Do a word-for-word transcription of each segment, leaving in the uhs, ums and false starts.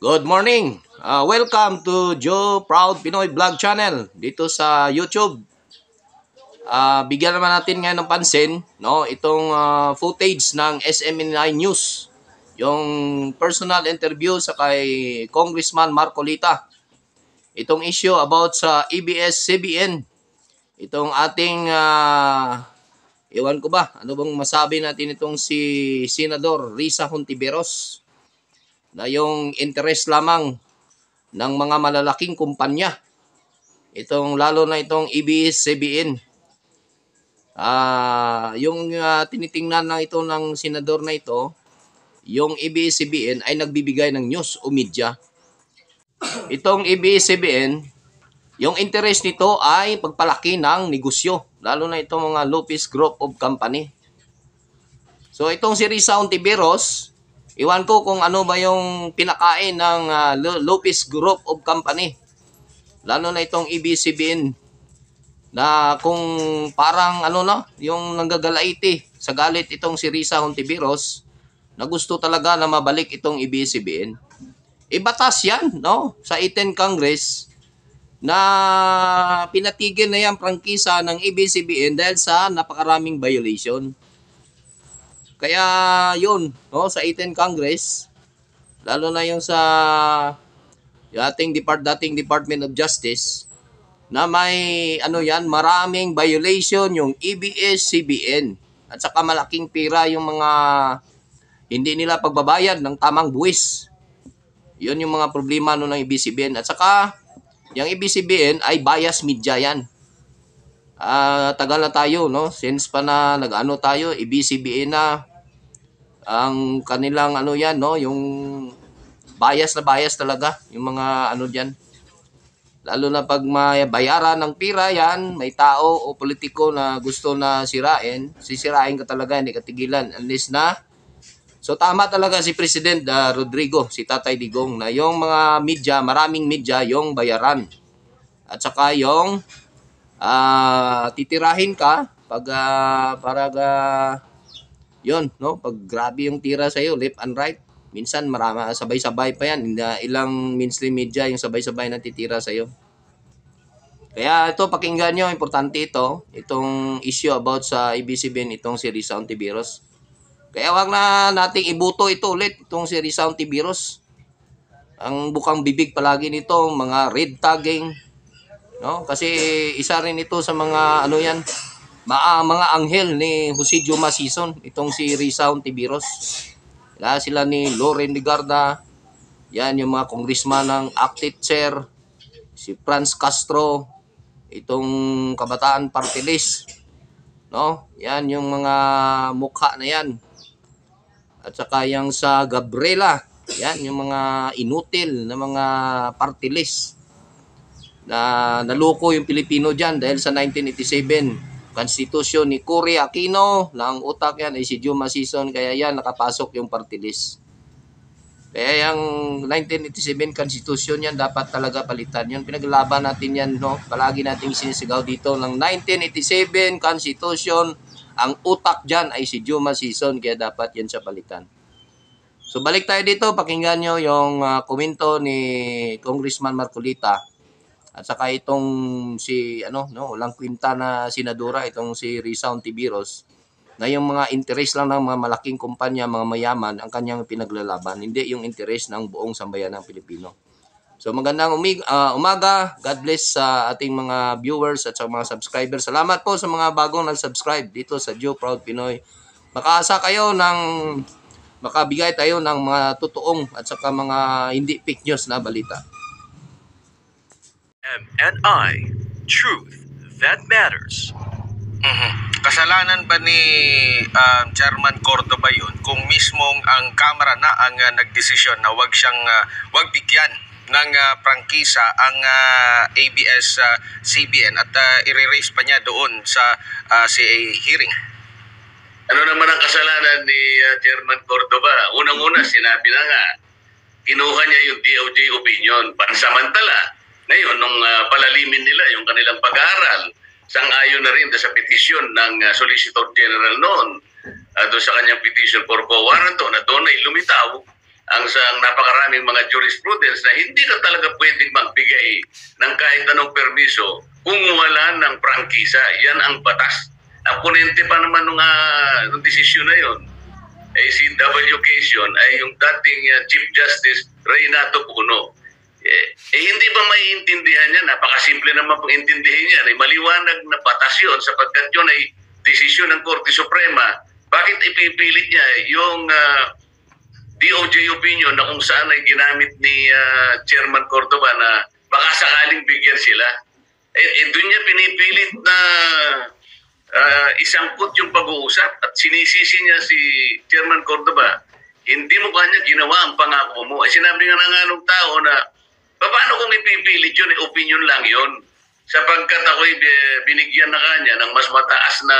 Good morning! Uh, welcome to Joe Proud Pinoy Vlog Channel dito sa YouTube. Uh, bigyan naman natin ngayon ng pansin, no, itong uh, footage ng S M N I News. Yung personal interview sa kay Congressman Marcolita. Itong issue about sa A B S C B N. Itong ating, uh, ewan ko ba, ano bang masabi natin itong si Senador Risa Hontiveros na yung interest lamang ng mga malalaking kumpanya. Itong lalo na itong A B S C B N. Ah, uh, yung uh, tinitingnan na ito ng senador na ito, yung A B S C B N ay nagbibigay ng news o media. Itong A B S C B N, yung interest nito ay pagpalaki ng negosyo, lalo na itong mga Lopez Group of Company. So itong si Risa Hontiveros, iwan ko kung ano ba yung pinakain ng uh, Lopez Group of Company. Lalo na itong A B S C B N na kung parang ano no, yung nanggagalaiti sa galit itong si Risa Hontiveros na gusto talaga na mabalik itong A B S C B N. Ibatas yan, no, sa eighteenth Congress na pinatigil na yan prangkisa ng A B S C B N dahil sa napakaraming violation. Kaya yun, no, sa eighteenth Congress, lalo na yung sa yung ating depart, dating Department of Justice, na may ano yan, maraming violation yung A B S C B N. At saka malaking pira yung mga hindi nila pagbabayad ng tamang buwis. Yun yung mga problema no ng A B S C B N. At saka yung A B S C B N ay bias media yan. Uh, tagal na tayo, no? Since pa na nag-ano tayo, A B S C B N na ang kanilang ano yan, no? Yung bias na bias talaga. Yung mga ano dyan. Lalo na pag may bayaran ng pira yan, may tao o politiko na gusto na sirain, sisirain ka talaga, hindi ka tigilan. Unless na, so tama talaga si President uh, Rodrigo, si Tatay Digong, na yung mga media, maraming media, yung bayaran. At saka yung uh, titirahin ka, pag uh, para uh, yun, no? Pag grabe yung tira sa'yo, left and right, minsan marama, sabay-sabay pa yan. Ilang mainstream media yung sabay-sabay na titira sa'yo. Kaya ito, pakinggan nyo, importante ito. Itong issue about sa A B S C B N, itong si Risa Hontiveros. Kaya wag na nating ibuto ito ulit, itong si Risa Hontiveros. Ang bukang bibig palagi nito, mga red tagging. No? Kasi isa rin ito sa mga, ano yan, mga, mga anghel ni Jose Juma Sison, itong si Risa Hontiveros. Kaya sila ni Loren Legarda, yan yung mga congressman ng Active Chair, si Franz Castro, itong Kabataan Party List, no? Yan yung mga mukha na yan. At saka yung sa Gabriela, yan yung mga inutil na mga party list na naloko yung Pilipino dyan dahil sa nineteen eighty-seven Constitution ni Cory Aquino, na ang utak yan ay si Juma Sison, kaya yan nakapasok yung party list. Kaya yung nineteen eighty-seven Constitution yan dapat talaga palitan. Yun pinaglaban natin yan, no? Palagi nating sinisigaw dito ng nineteen eighty-seven Constitution. Ang utak dyan ay si Juma Sison, kaya dapat yan sa palitan. So balik tayo dito, pakinggan nyo yung uh, komento ni Congressman Marcolita. At saka itong si, ano, no, walang kwinta na senadora, itong si Risa Hontiveros, na yung mga interest lang ng mga malaking kumpanya, mga mayaman, ang kanyang pinaglalaban, hindi yung interest ng buong sambayan ng Pilipino. So magandang umig, uh, umaga, God bless sa uh, ating mga viewers at sa mga subscribers. Salamat po sa mga bagong nag-subscribe dito sa Joe Proud Pinoy. Makaasa kayo ng, makabigay tayo ng mga totoong at saka mga hindi fake news na balita. M N I, truth that matters. Mm-hmm. Kasalanan ba ni uh, Chairman Cordova yun kung mismong ang Kamara na ang uh, nagdesisyon na wag siyang uh, wag bigyan ng uh, prangkisa ang uh, A B S C B N at uh, i-raise pa niya doon sa uh, C A hearing? Ano naman ang kasalanan ni uh, Chairman Cordova? Unang-una, sinabi na nga, kinuha niya yung D O J opinion pansamantala. Ngayon, nung uh, palalimin nila yung kanilang pag-aaral, sang-ayon na rin sa petisyon ng uh, Solicitor General noon, uh, doon sa kanyang petition for quo warranto na doon ay lumitaw ang sa ang napakaraming mga jurisprudence na hindi ka talaga pwedeng magbigay ng kahit anong permiso kung wala ng prangkisa. Yan ang batas. Ang ponente pa naman nung, uh, nung desisyon na yon ay si W. Quezon ay yung dating uh, Chief Justice Reynato Puno. Eh, eh hindi ba maiintindihan niya? Napakasimple naman pong intindihin niya. Ay maliwanag na batas yun sapagkat yun ay desisyon ng Korte Suprema. Bakit ipipilit niya yung uh, D O J opinion na kung saan ay ginamit ni uh, Chairman Cordova na baka sakaling bigyan sila? Eh, eh doon niya pinipilit na uh, isangkot yung pag-uusap at sinisisi niya si Chairman Cordova. Hindi mo kanya ginawa ang pangako mo. Eh, sinabi nga nga ng tao na paano kung ipipilit yun, eh, opinion lang yun. Sapagkat ako'y binigyan na kanya ng mas mataas na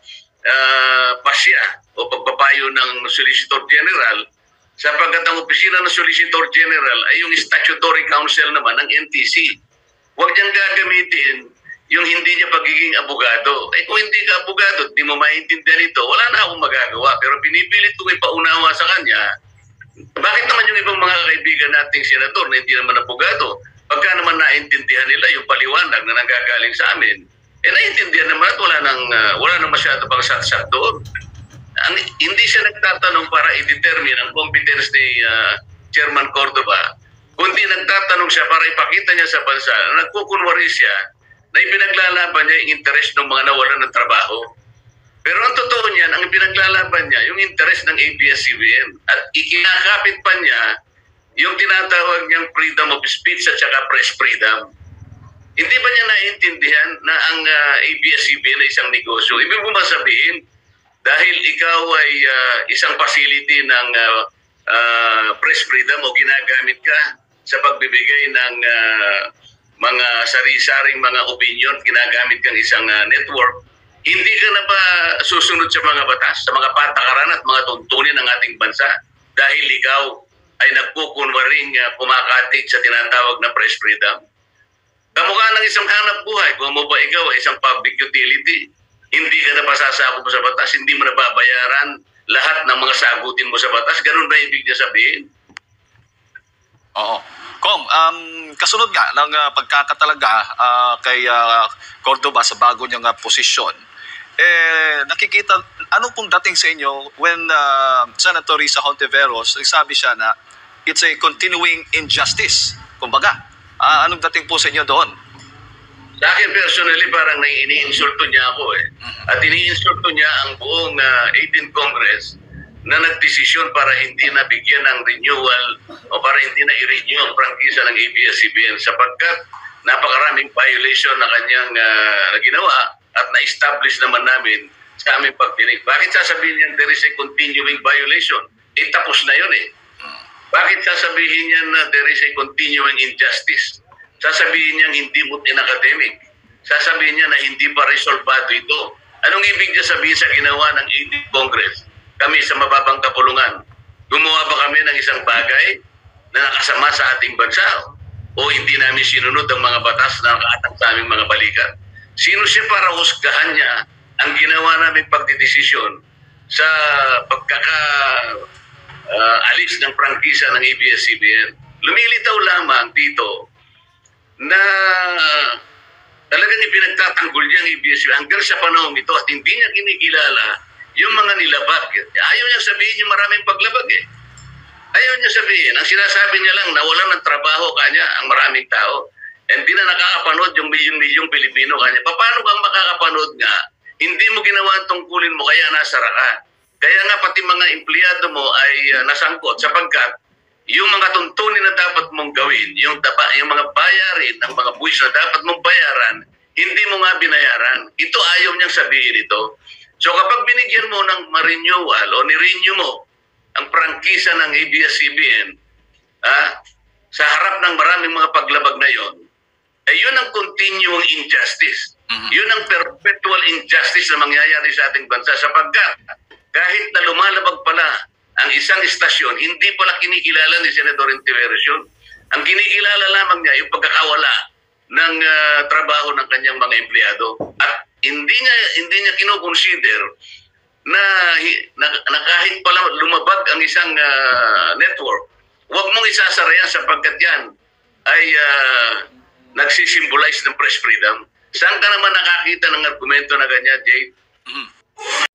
uh, pasya o pagpapayo ng Solicitor General, sapagkat ang opisina ng Solicitor General ay yung statutory counsel naman ng N T C. Huwag niyang gagamitin yung hindi niya pagiging abogado. Eh kung hindi ka abogado, di mo maintindihan ito, wala na akong magagawa. Pero pinipilit kong ipaunawa sa kanya, bakit naman yung ibang mga kaibigan nating senador na hindi naman abogado, pagka naman naintindihan nila yung paliwanag na nanggagaling sa amin, eh naintindihan naman at wala nang, uh, wala nang masyado pang sat-sat doon. Ang, hindi siya nagtatanong para i-determine ang competence ni uh, Chairman Cordova, kundi nagtatanong siya para ipakita niya sa bansa na nagkukunwari siya na ipinaglalaban niya yung interest ng mga nawalan ng trabaho. Pero ang totoo niyan, ang pinaglalaban niya, yung interest ng A B S C B N. At ikinakapit pa niya yung tinatawag niyang freedom of speech at saka press freedom. Hindi ba niya naiintindihan na ang uh, A B S C B N ay isang negosyo? Ibig mo ba sabihin, dahil ikaw ay uh, isang facility ng uh, uh, press freedom o ginagamit ka sa pagbibigay ng uh, mga sari-saring mga opinion, ginagamit kang isang uh, network, hindi ka na ba susunod sa mga batas, sa mga patakaran at mga tuntunin ng ating bansa dahil ikaw ay nagkukunwaring uh, kumakatig sa tinatawag na press freedom? Kamukha ng isang hanap buhay, kung mo ba ikaw ay isang public utility, hindi ka na pasasakop sa batas, hindi mo na babayaran lahat ng mga sagutin mo sa batas. Ganun ba ibig niya sabihin? Oo. Kong, um, kasunod nga ng uh, pagkakatalaga uh, kay uh, Cordova sa bago niyang uh, posisyon, eh, nakikita, ano pong dating sa inyo when uh, Senator Risa Hontiveros, sabi siya na it's a continuing injustice. Kumbaga, uh, anong dating po sa inyo doon? Sa akin personally, parang ini-insulto niya ako eh. At ini-insulto niya ang buong uh, eighteenth Congress na nagdesisyon para hindi na bigyan ng renewal o para hindi na i-renew ang prangkisa ng A B S C B N sapagkat napakaraming violation na kanyang uh, ginawa at na-establish naman namin sa aming pagdinig. Bakit sasabihin niya there is a continuing violation? Eh tapos na yun eh. Bakit sasabihin niya na there is a continuing injustice? Sasabihin niya hindi mo in-academic. Sasabihin niya na hindi pa resolvado ito. Anong ibig niya sabihin sa ginawa ng eighteenth Congress? Kami sa mababang kapulungan, gumawa ba kami ng isang bagay na nakasama sa ating bansa? O hindi namin sinunod ang mga batas na nakaatang sa aming mga balikat? Sino siya para husgahan niya ang ginawa naming pagdidesisyon sa pagkaka uh, alis ng prangkisa ng A B S C B N? Lumilitaw lamang dito na talagang ipinagtatanggol niya ang A B S C B N hanggang sa panahon ito at hindi niya kinikilala yung mga nilabag. Ayaw niya sabihin yung maraming paglabag eh. Ayaw niya sabihin. Ang sinasabi niya lang, nawalan ng trabaho kanya ang maraming tao. Hindi na nakakapanood yung milyong-milyong Pilipino kanya. Paano kang makakapanood nga? Hindi mo ginawa ang tungkulin mo kaya nasara ka. Kaya nga pati mga empleyado mo ay uh, nasangkot sapagkat yung mga tuntunin na dapat mong gawin, yung, taba, yung mga bayarin, ang mga buwis na dapat mong bayaran, hindi mo nga binayaran. Ito ayaw niyang sabihin ito. So kapag binigyan mo ng ma-renewal o ni-renew mo ang prangkisa ng A B S C B N ah, sa harap ng maraming mga paglabag na yon, ay yun ang continuing injustice. Mm-hmm. Yun ang perpetual injustice na mangyayari sa ating bansa sapagkat kahit na lumalabag pala ang isang istasyon, hindi pala kinikilala ni Senator Hontiveros yun. Ang kinikilala lamang niya yung pagkakawala ng uh, trabaho ng kanyang mga empleyado. At hindi niya hindi niya kino-consider na, hi- na, na kahit pala lumabag ang isang ah, network, huwag mong isasara yan sapagkat yan ay uh, nagsisimbolize ng press freedom. Saan ka naman nakakita ng argumento na ganyan, Jay?